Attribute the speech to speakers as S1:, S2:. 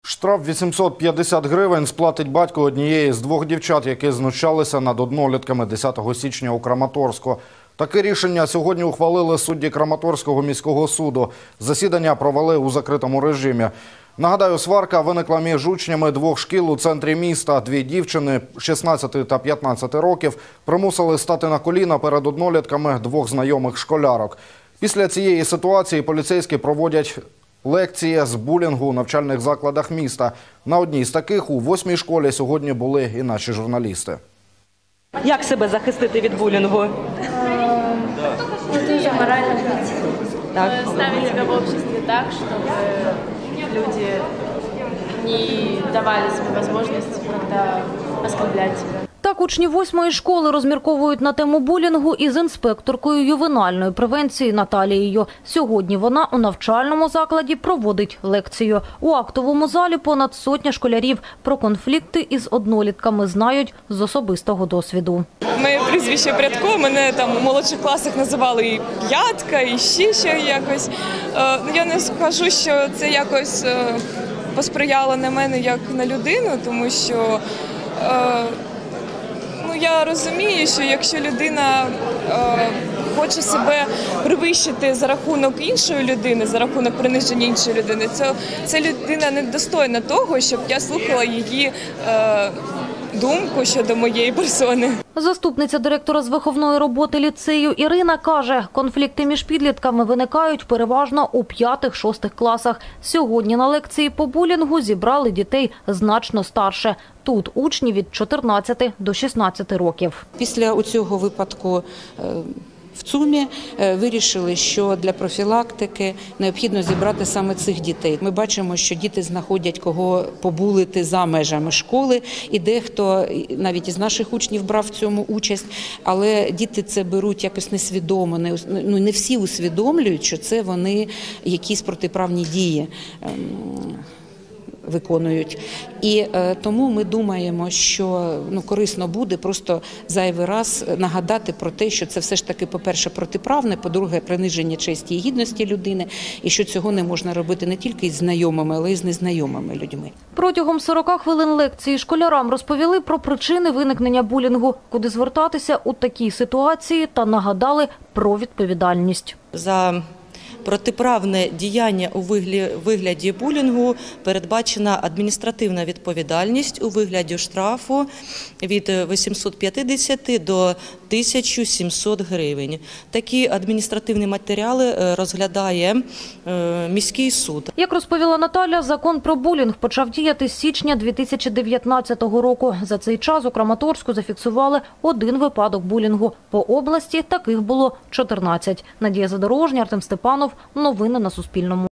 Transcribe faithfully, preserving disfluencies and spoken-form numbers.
S1: Штраф вісімсот п'ятдесят гривень сплатить батько однієї з двох дівчат, які знущалися над однолітками десятого січня у Краматорську. Таке рішення сьогодні ухвалили судді Краматорського міського суду. Засідання провели у закритому режимі. Нагадаю, сварка виникла між учнями двох шкіл у центрі міста. Дві дівчини шістнадцяти та п'ятнадцяти років примусили стати на коліна перед однолітками двох знайомих школярок. Після цієї ситуації поліцейські проводять лекції з булінгу у навчальних закладах міста. На одній з таких у восьмій школі сьогодні були і наші журналісти.
S2: Як себе захистити від булінгу?
S3: Тоже морально быть.
S2: Так.
S3: Ставить себя в обществе так, чтобы люди не давали себе возможность как-то оскорблять себя.
S4: Так учні восьмої школи розмірковують на тему булінгу із інспекторкою ювенальної превенції Наталією. Сьогодні вона у навчальному закладі проводить лекцію. У актовому залі понад сотня школярів. Про конфлікти із однолітками знають з особистого досвіду.
S5: Моє прізвище Прядко, мене там у молодших класах називали і п'ятка, і ще що якось. Я не скажу, що це якось посприяло на мене як на людину, тому що ну, я розумію, що якщо людина е, хоче себе привищити за рахунок іншої людини, за рахунок приниження іншої людини, це, це людина недостойна того, щоб я слухала її е, думку щодо моєї персони.
S4: Заступниця директора з виховної роботи ліцею Ірина каже, конфлікти між підлітками виникають переважно у п'ятих-шостих класах. Сьогодні на лекції по булінгу зібрали дітей значно старше. Тут учні від чотирнадцяти до шістнадцяти років.
S6: Після цього випадку в ЦУМі вирішили, що для профілактики необхідно зібрати саме цих дітей. Ми бачимо, що діти знаходять кого побулити за межами школи, і дехто навіть із наших учнів брав в цьому участь, але діти це беруть якось несвідомо, не, ну, не всі усвідомлюють, що це вони якісь протиправні дії виконують. І е, тому ми думаємо, що ну, корисно буде просто зайвий раз нагадати про те, що це все ж таки, по-перше, протиправне, по-друге, приниження честі і гідності людини, і що цього не можна робити не тільки із знайомими, але й з незнайомими людьми.
S4: Протягом сорока хвилин лекції школярам розповіли про причини виникнення булінгу, куди звертатися у такій ситуації, та нагадали про відповідальність.
S7: За протиправне діяння у вигляді булінгу передбачена адміністративна відповідальність у вигляді штрафу від вісімсот п'ятдесят до тисячі сімсот гривень. Такі адміністративні матеріали розглядає міський суд.
S4: Як розповіла Наталя, закон про булінг почав діяти з січня дві тисячі дев'ятнадцятого року. За цей час у Краматорську зафіксували один випадок булінгу. По області таких було чотирнадцять. Надія Задорожня, Артем Степанов. Новини на Суспільному.